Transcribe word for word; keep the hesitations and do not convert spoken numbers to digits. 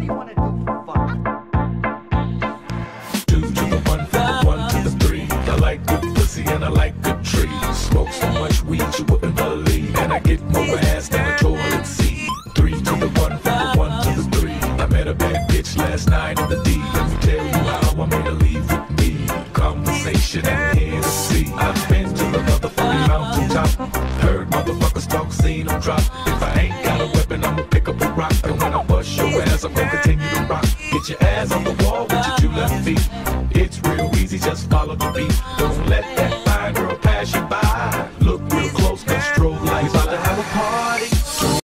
you want to do for fun? Two to the one, from the one to the three. I like good pussy and I like good trees. Smoke so much weed you wouldn't believe, and I get more ass than a toilet seat. Three to the one, from the one to the three. I met a bad bitch last night in the D. Let me tell you how I made her leave with me. Conversation and Hennessy. I've been to the motherfucking mountaintop. Heard motherfuckers talk, seen them drop. If I ain't got a weapon, I'ma pick up a rock. And when I bust your ass, I'm gonna continue to rock. Get your ass on the wall with your two left feet. It's real easy, just follow the beat. Don't let that